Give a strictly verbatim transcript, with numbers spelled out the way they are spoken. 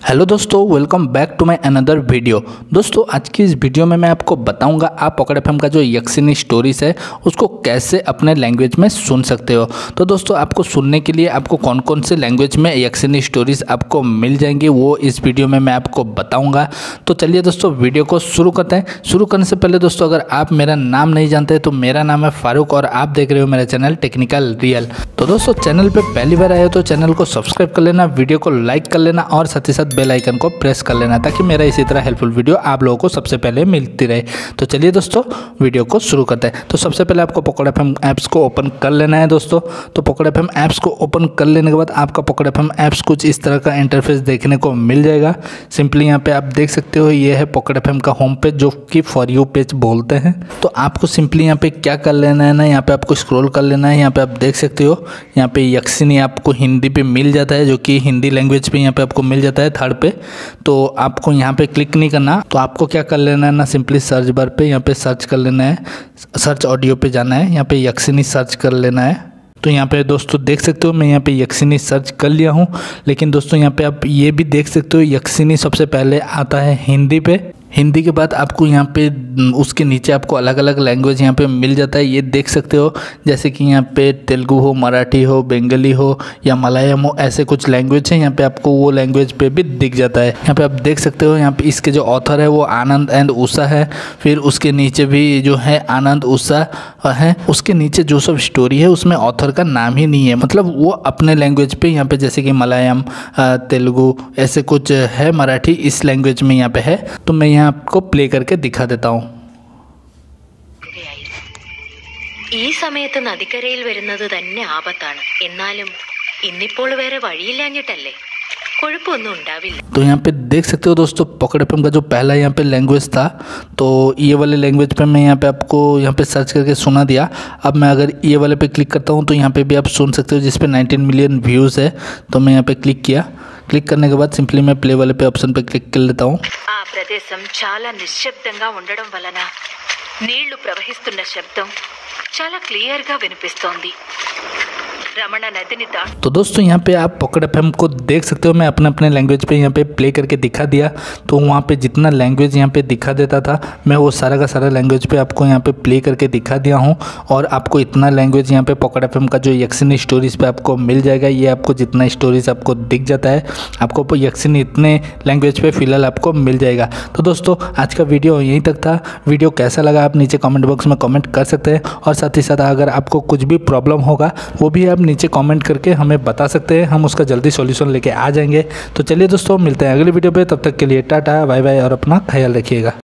Hello दोस्तों, welcome back to my another video. दोस्तों आज की इस वीडियो में मैं आपको बताऊंगा आप पॉकेट एफएम का जो यक्षिनी स्टोरीज है उसको कैसे अपने लैंग्वेज में सुन सकते हो। तो दोस्तों आपको सुनने के लिए आपको कौन कौन से लैंग्वेज में यक्षिनी स्टोरीज आपको मिल जाएंगी वो इस वीडियो में मैं आपको बताऊंगा। तो चलिए दोस्तों वीडियो को शुरू करते हैं। शुरू करने से पहले दोस्तों अगर आप मेरा नाम नहीं जानते तो मेरा नाम है फारूक और आप देख रहे हो मेरा चैनल टेक्निकल रियल। तो दोस्तों चैनल पर पहली बार आए हो तो चैनल को सब्सक्राइब कर लेना, वीडियो को लाइक कर लेना और साथ ही साथ बेल आइकन को प्रेस कर लेना ताकि मेरा इसी तरह हेल्पफुल वीडियो आप लोगों को सबसे पहले मिलती रहे। तो चलिए दोस्तों वीडियो को शुरू करते हैं। तो सबसे पहले आपको पॉकेट एफएम ऐप्स को ओपन कर लेना है दोस्तों। तो पॉकेट एफएम ऐप्स को ओपन कर लेने के बाद आपका पॉकेट एफएम ऐप्स कुछ इस तरह का इंटरफेस देखने को मिल जाएगा। सिंपली यहाँ पे आप देख सकते हो ये है पॉकेट एफएम का होम पेज जो कि फॉर यू पेज बोलते हैं। तो आपको सिंपली यहाँ पे क्या कर लेना है ना, यहाँ पे आपको स्क्रॉल कर लेना है। यहाँ पे आप देख सकते हो यहाँ पे यक्षिनी आपको हिंदी पे मिल जाता है, जो कि हिंदी लैंग्वेज पे यहाँ पे आपको मिल जाता है थर्ड पे। तो आपको यहाँ पे क्लिक नहीं करना, तो आपको क्या कर लेना है ना, सिंपली सर्च बार पे यहाँ पे सर्च कर लेना है, सर्च ऑडियो पे जाना है, यहाँ पे यक्षिनी सर्च कर लेना है। तो यहाँ पे दोस्तों देख सकते हो मैं यहाँ पे यक्षिनी सर्च कर लिया हूँ, लेकिन दोस्तों यहाँ पे आप ये भी देख सकते हो यक्षिनी सबसे पहले आता है हिंदी पे। हिंदी के बाद आपको यहाँ पे उसके नीचे आपको अलग अलग लैंग्वेज यहाँ पे मिल जाता है, ये देख सकते हो। जैसे कि यहाँ पे तेलुगु हो, मराठी हो, बंगाली हो या मलयालम हो, ऐसे कुछ लैंग्वेज हैं। यहाँ पे आपको वो लैंग्वेज पे भी दिख जाता है। यहाँ पे आप देख सकते हो यहाँ पे इसके जो ऑथर है वो आनंद एंड उषा है। फिर उसके नीचे भी जो है आनंद उषा है, उसके नीचे जो सब स्टोरी है उसमें ऑथर का नाम ही नहीं है, मतलब वो अपने लैंग्वेज पे यहाँ पे जैसे कि मलयालम, तेलुगु ऐसे कुछ है, मराठी इस लैंग्वेज में यहाँ पे है। तो मैं आपको प्ले करके दिखा देता हूँ। ഈ സമയത്ത് നദിക്കരയിൽ വരുന്നത് തന്നെ ആപത്താണ്. എന്നാലും ഇന്നിപ്പോൾ വേറെ വഴിയില്ലാഞ്ഞിട്ടല്ലേ, കുഴപ്പമൊന്നും ഉണ്ടാവില്ല। तो यहाँ पे देख सकते हो दोस्तों पॉकेट एफएम का जो पहला यहाँ पे लैंग्वेज था, तो ये वाले लैंग्वेज पे मैं यहाँ पे आपको यहाँ पे सर्च करके सुना दिया। अब मैं अगर ये वाले पे क्लिक करता हूँ तो यहाँ पे भी आप सुन सकते हो, जिस पे नाइनटीन मिलियन व्यूज़ है। तो मैं यहाँ पे क्लिक किया, क्लिक करने के बाद सिंपली मैं प्ले वाले पे ऑप्शन पे क्लिक कर लेता हूँ। ఆ ప్రదేశం చాలా నిశ్శబ్దంగా ఉండడం వలన నీళ్లు ప్రవహిస్తున్న శబ్దం చాలా క్లియర్ గా వినిపిస్తోంది. रमण नदी दा तो दोस्तों यहाँ पे आप पॉकेट एफएम को देख सकते हो, मैं अपने अपने लैंग्वेज पे यहाँ पे प्ले करके दिखा दिया। तो वहाँ पे जितना लैंग्वेज यहाँ पे दिखा देता था मैं वो सारा का सारा लैंग्वेज पे आपको यहाँ पे प्ले करके दिखा दिया हूँ। और आपको इतना लैंग्वेज यहाँ पे पॉकेट एफएम का जो यक्षिनी स्टोरीज पे आपको मिल जाएगा। ये आपको जितना स्टोरीज आपको दिख जाता है आपको यक्षिनी इतने लैंग्वेज पे फिलहाल आपको मिल जाएगा। तो दोस्तों आज का वीडियो यहीं तक था। वीडियो कैसा लगा आप नीचे कॉमेंट बॉक्स में कॉमेंट कर सकते हैं, और साथ ही साथ अगर आपको कुछ भी प्रॉब्लम होगा वो भी आप नीचे कमेंट करके हमें बता सकते हैं, हम उसका जल्दी सॉल्यूशन लेके आ जाएंगे। तो चलिए दोस्तों मिलते हैं अगली वीडियो पे, तब तक के लिए टाटा बाय बाय और अपना ख्याल रखिएगा।